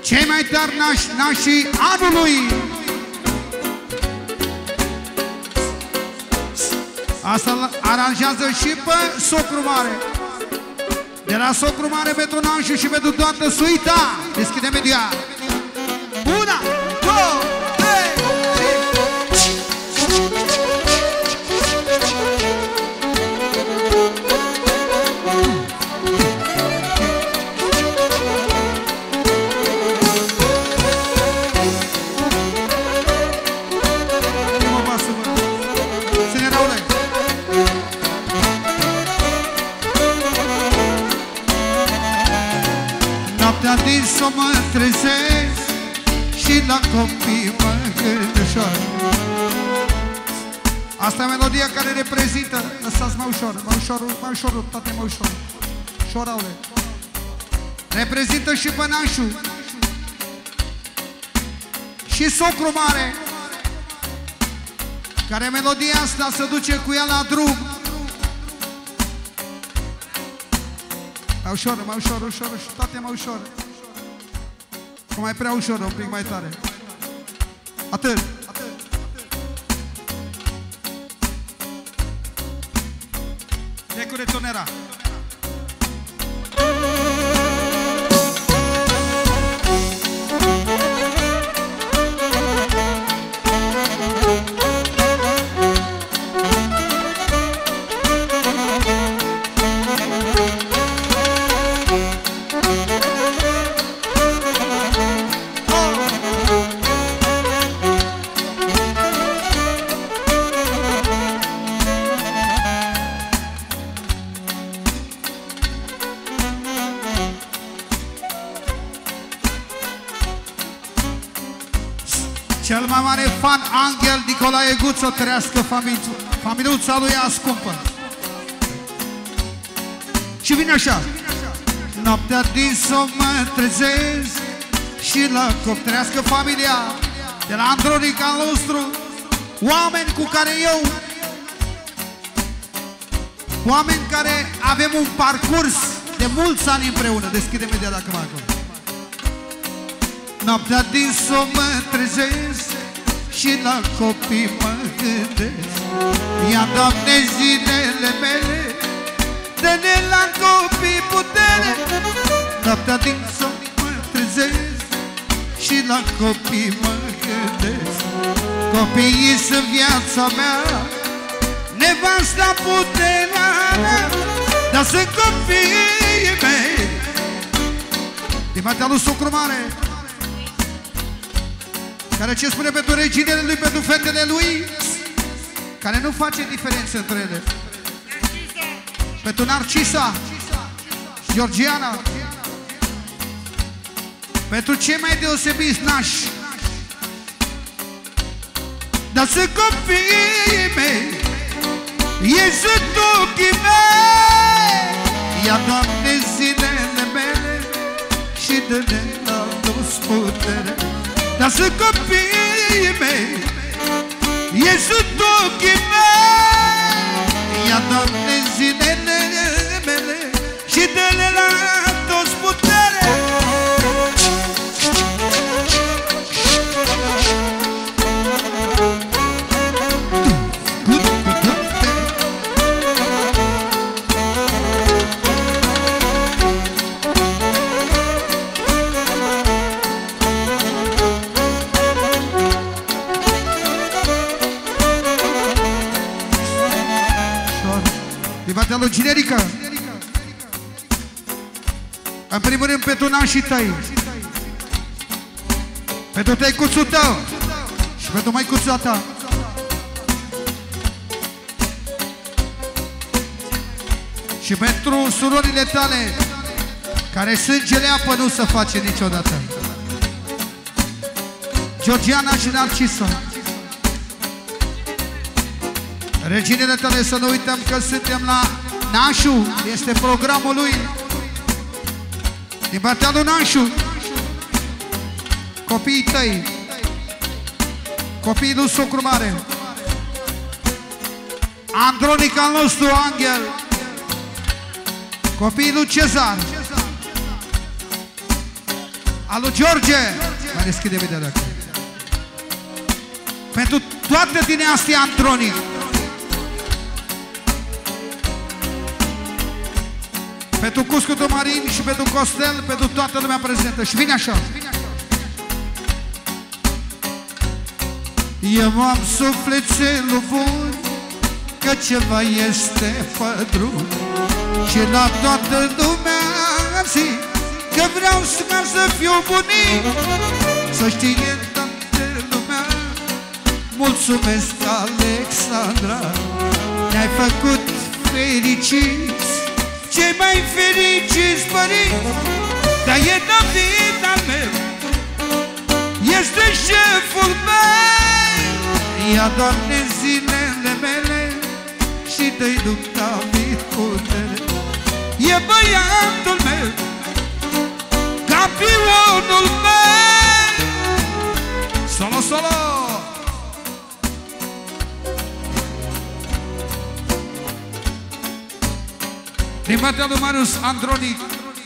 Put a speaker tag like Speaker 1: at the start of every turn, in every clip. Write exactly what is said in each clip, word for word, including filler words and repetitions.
Speaker 1: cei mai tari nași, nașii anului. Asta aranjează și pe socru mare. De la socru mare pentru Nașu și pentru toată suita. Deschidem imediat. Una, două, trei, din să mă trezesc și la copii mă gândeșoară. Asta e melodia care reprezintă. Lăsați mai ușor, mai ușor, mai ușor, toate mai ușor. Șoraule. Reprezintă și pe Nașu și socru mare, care melodia asta se duce cu ea la drum. Mai ușor, mai ușor, ușor, toate mai ușor. Cu mai prea ușor, un pic mai tare. Atât. Decure tonera. Cel mai mare fan, Angel Nicolae Guță, trăiască familiuța lui ascumpă. Și vine așa. Noaptea din somn mă trezesc și la cop, trăiască familia de la Andronic al nostru, oameni cu care eu, oameni care avem un parcurs de mulți ani împreună. Deschide media dacă mă acolo. Noaptea din somn mă trezesc și la copii mă gândesc. Ia, Doamne, zilele mele, dă-ne la copii putere. Noaptea din somn mă trezesc și la copii mă gândesc. Copiii sunt viața mea, nevasta puterea mea, dar sunt copiii mei. Din partea lui socru mare, care ce spune pentru reginele lui, pentru fetele lui, care nu face diferență între ele. Pentru Narcisa, Georgiana, pentru cei mai deosebiți nași, dar sunt copiii mei, ei sunt ochii mei. Ia, Doamne, zilele mele și dă-ne la toți putere. Dar sunt copiii mei, ei sunt ochii mei. Ia, Doamne, zilele mele și dă-le la toți putere. Partea lui Generică. În primul rând pentru nașii tăi, pentru tăicuțul tău și pentru măicuța ta. Și pentru surorile tale, care sângele apă nu se face niciodată. Georgiana și Narcisa. Reginele tale, să nu uităm că suntem la Nașu, este programul lui. Din partea lui Nașu, copiii tăi, copiii lui socru mare, Andronic al nostru, Angel, copiii lui Cezar, Alu George! Mai deschide vedea dacă. Pentru toată dinastia Andronic. Pentru Cuscutul Marin și pentru Costel, pentru toată lumea prezentă. Și vine așa. Eu am sufletelul bun, că ceva este pe drum. Și la toată lumea zic că vreau să fiu bunic. Să știe toată lumea. Mulțumesc, Alexandra, ne-ai făcut fericiți, cei mai fericiți părinți. Dar e David al meu, este șeful meu. Ia, Doamne, zilele mele și dă-i lui David putere. E băiatul meu, campionul meu. Solo, solo. Din partea lui Marius Andronic,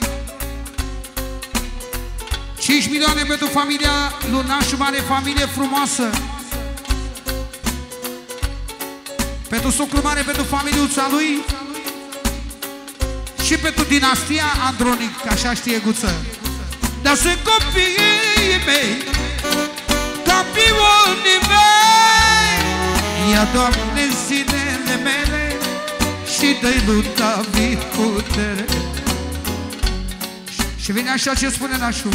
Speaker 1: cinci milioane pentru familia Lunașu Mare, familie frumoasă. Pentru socru mare, pentru familiuța lui și pentru dinastia Andronic, așa știe Guță. Dar sunt copiii mei, campionii mei. Ia, Doamne, zilele mele și dă-i lui David putere. Și vine așa ce spune nașul.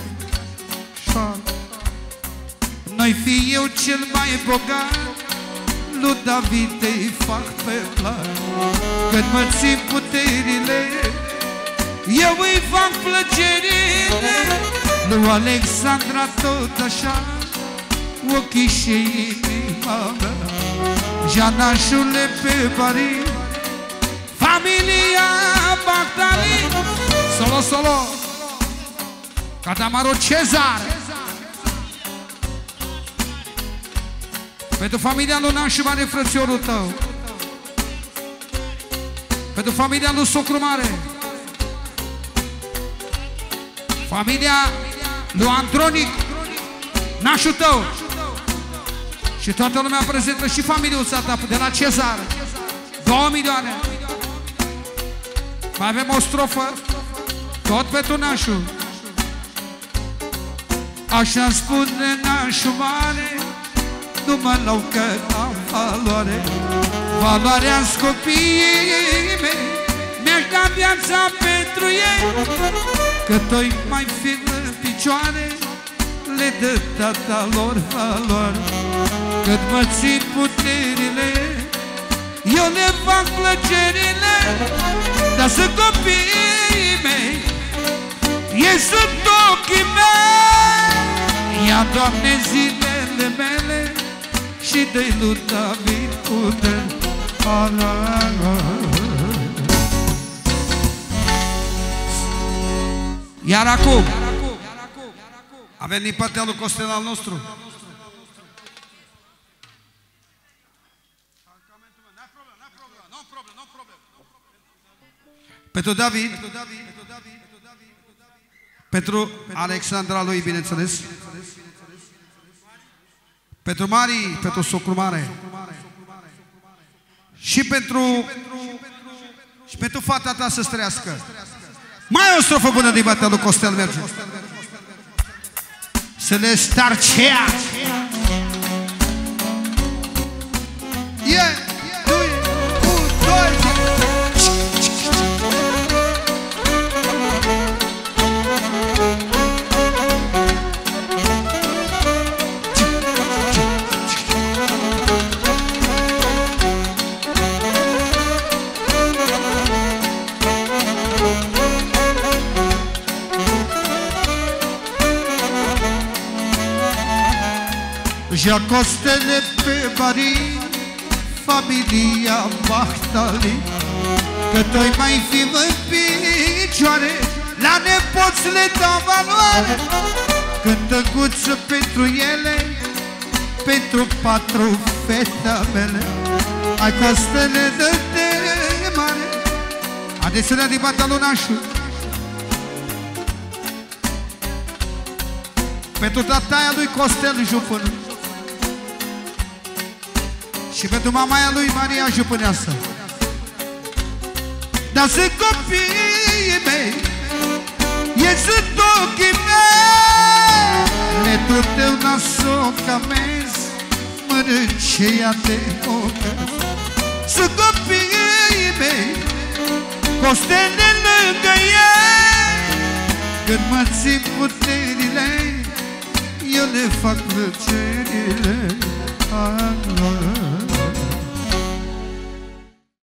Speaker 1: Noi fi eu cel mai bogat, lui David îi fac pe plac. Când mă țin puterile, eu îi fac plăcerile. Lui Alexandra tot așa, ochii și inima mea. Janașule pe Paris, familia Bagdali. Solo, solo, Catamaro Cezar. Pentru familia Lunașu Mare, frățiorul tău. Pentru familia lui Socru Mare, familia lui Andronic, nașul tău. Și toată lumea prezentă și familiuța ta de la Cezar. Două milioane. Mai avem o strofă, tot pentru nașul. Așa spune nașul mare, nu mă lau că am valoare. Valoarea-s copiii mei, mi-aș da viața pentru ei. Că toi mai fi în picioare, le dă tata lor valoare. Cât mă țin puterile, eu le fac plăcerile. Dar sunt copiii mei, ei sunt ochii mei. Ia, Doamne, zilele mele și dă-i lui David putere. Iar acum avem din partea lui Costel al nostru. Pentru David, pentru Alexandra lui, bineînțeles, pentru Mari, pentru socru mare și pentru și pentru fata ta să străiască. Mai o strofă bună din partea lui Costel, merge. Să le starcea. Yeah. Ja Costele pe Bari, familia Bahtali. Că toi mai fi în picioare, la nepoți le dau valoare. Cântăguță pentru ele, pentru patru fete mele. Ai Costele, dă-te mare. Adesiunea din partea lui nașul. pentru tataia lui Costel Jupân și pentru mamaia lui Maria Jupâneasă. Dar sunt copiii mei, ei sunt ochii mei, netul tău n-a-s-o camezi, mărânceia de ocăs. Sunt copiii mei, Costele lângă ei, când mă țin puterile, eu le fac plăcerile.